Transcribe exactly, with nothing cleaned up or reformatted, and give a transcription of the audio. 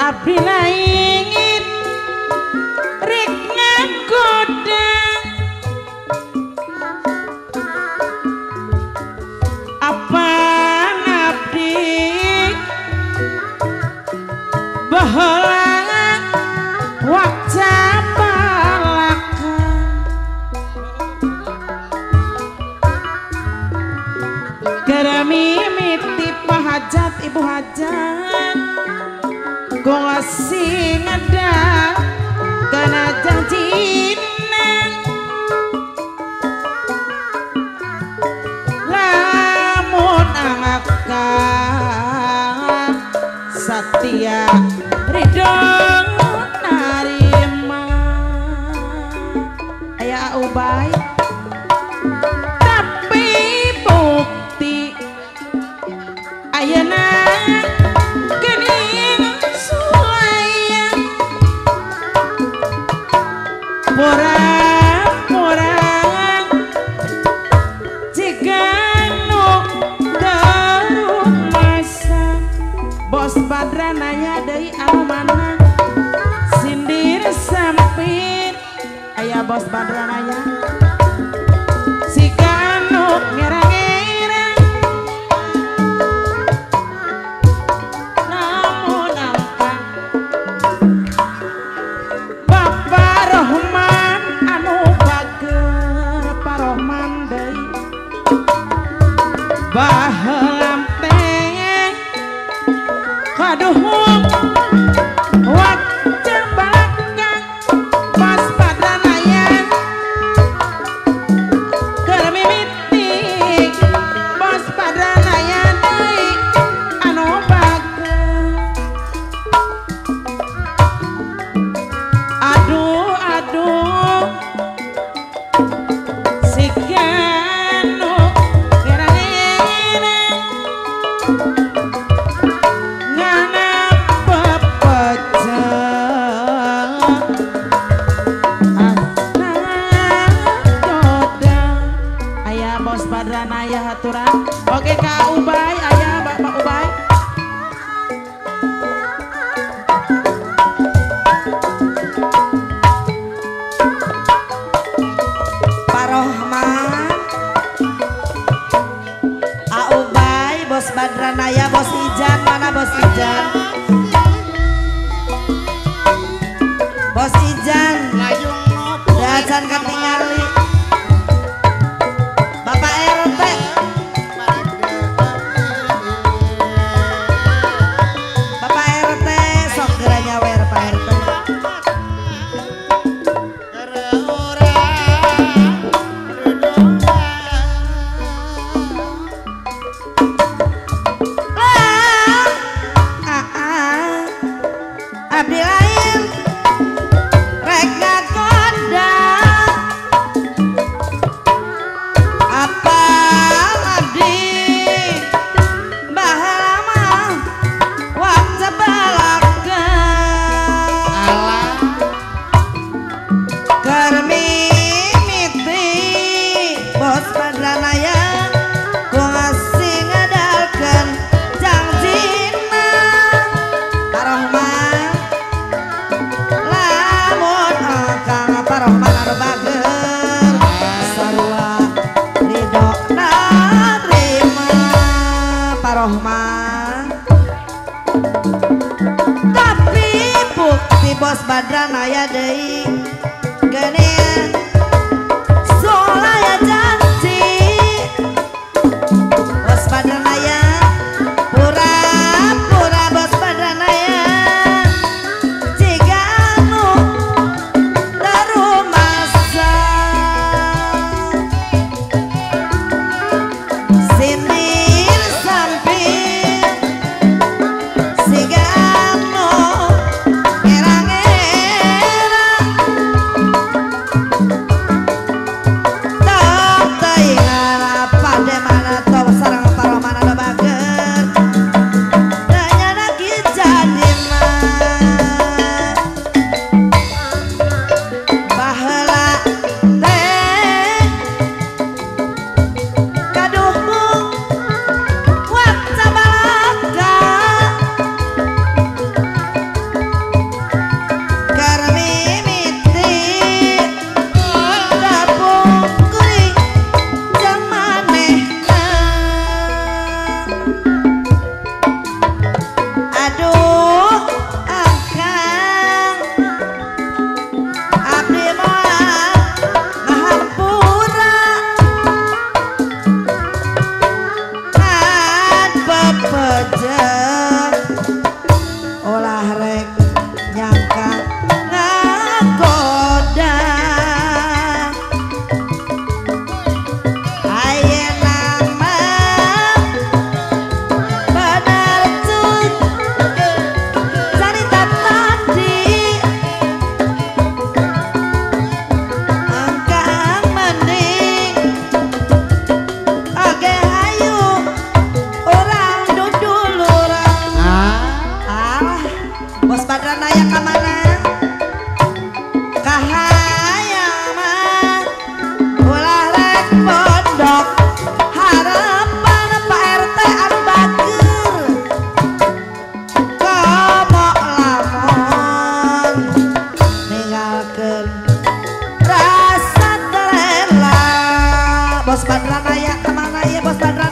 abdi laingin rek ngagoda apa ngabdi baheula wajah balaka gara mimiti pahajat ibu hajat gua ngasih ngadal karena janjina lamun angaka Satya ridho narima aya ubay tapi bukti ayeuna geuning sulaya pura-pura jika nu terumasa bos badranaya deui anu mana sindir sampir aya bos badranaya si kanu ngerang-ngerang namun apa Bapak Rohman anu bager Pak Rohman deui baheula teh kaduh wajah balaka pas padranaya keur mimiti bos padranaya deui anu bager aduh aduh si kanu gerang-gerang ngana pepecah asna doda aya bos badranaya haturan oke Kak Ubay aya Bapak Ubay Pak Rohman Aubay bos Badranaya bos Ijan mana bos Ijan bos Ijan dacan ketingali Bapak R T Bapak R T sok geura nyawer Pak R T abdi lain rek ngagoda apa abdi baheula mah wajah balaka keur mimiti bos badranaya ku ngasih ngadalkeun janjina Pak Rohman lamun akang Pak Rohman anu bager sarua ridho narima Pak Rohman tapi bukti bos badranaya deui geuning sulaya janji bos badranaya pura-pura bos badranaya jika anu terumasa sindir sampir siga anu ngerang-ngerang bos Badranaya kemana ya bos Badranaya